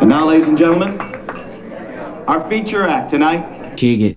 And now, ladies and gentlemen, our feature act tonight. Kick it.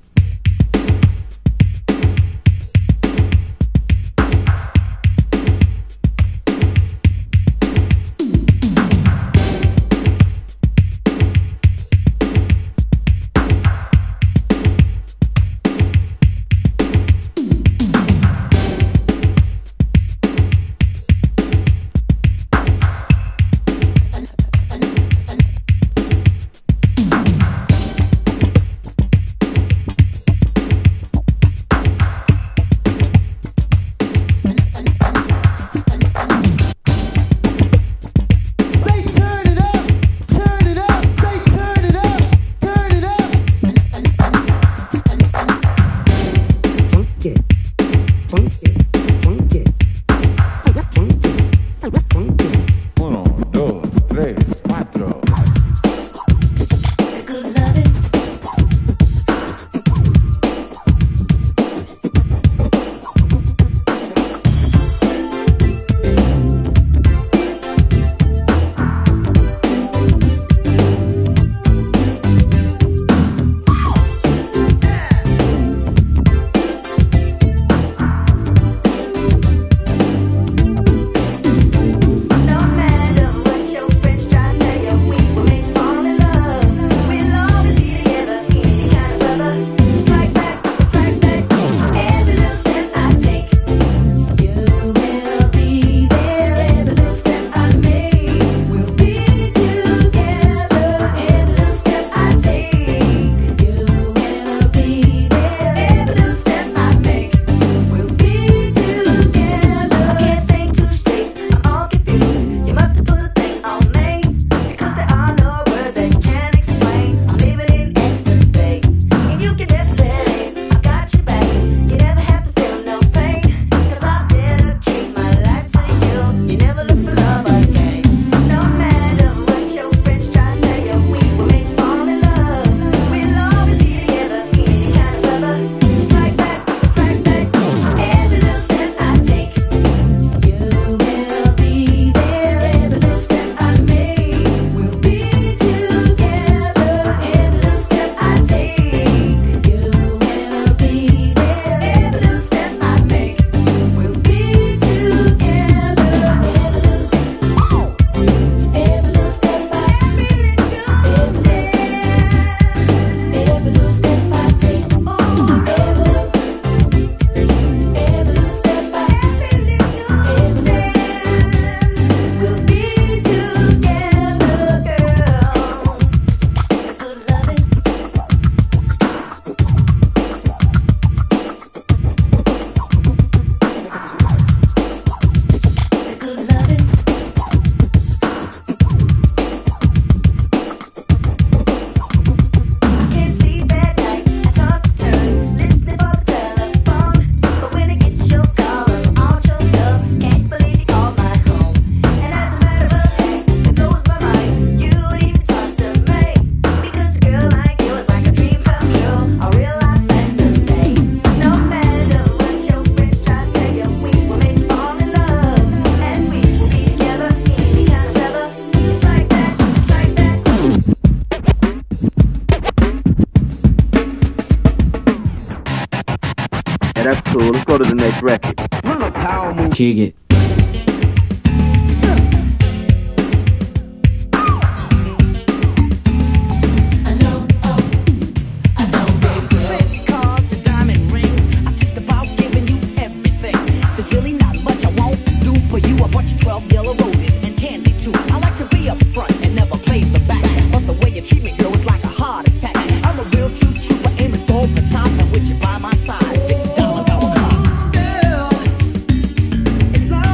That's cool. Let's go to the next record. Kick it. It's not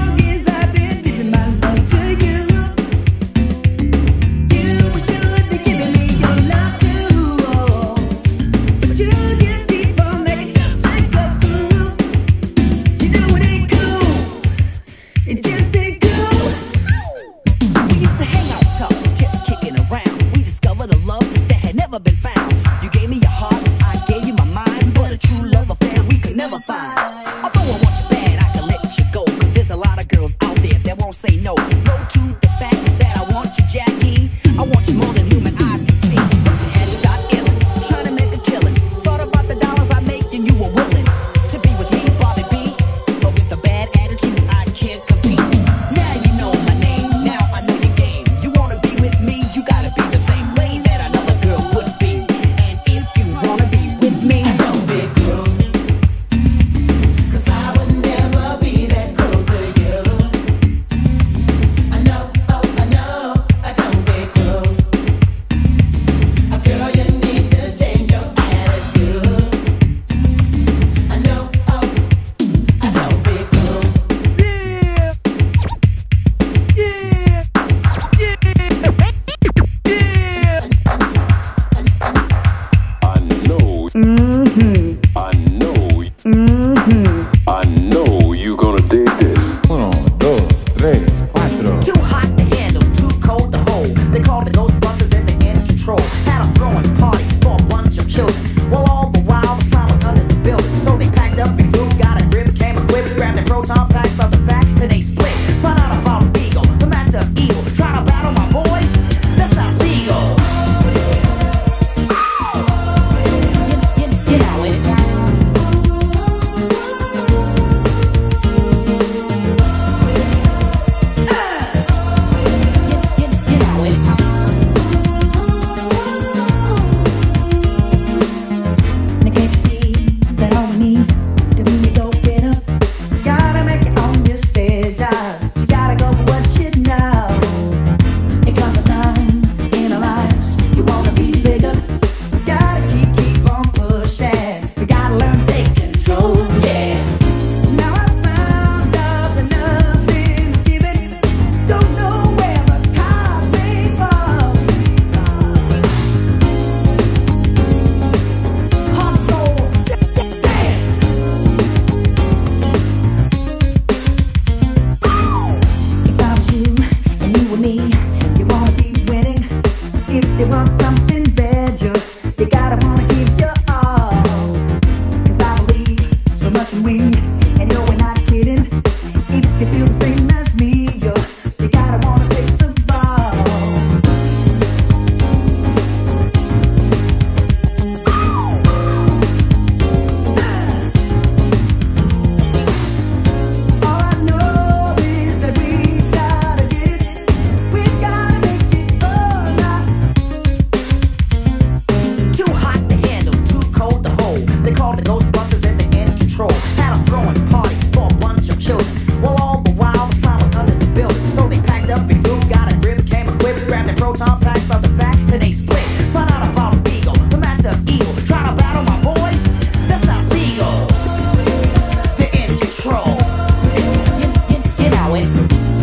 proton packs on the back, then they split. Find out about Vigo, the master of evil. Try to battle my boys? That's not legal. They're in control. You know it.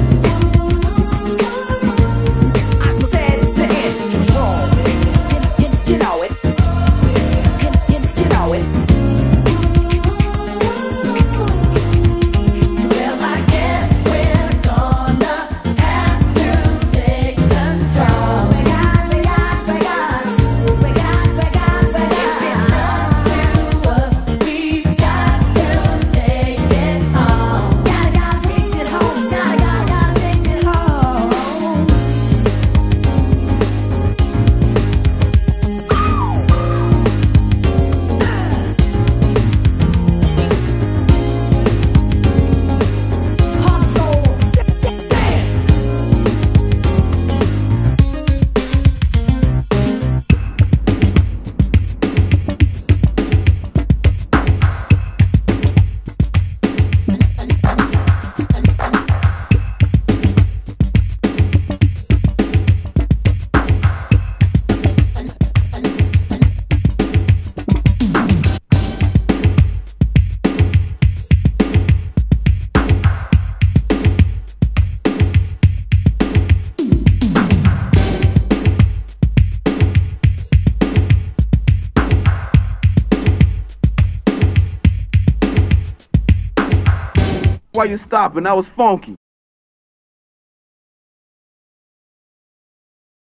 I said they're in control. You know it. You know it. Well, I guess we're gonna have to take control. We got. If it's up to us, we've got to take it home. Gotta take it home. Gotta take it home. Console dance. Why you stopping? That was funky.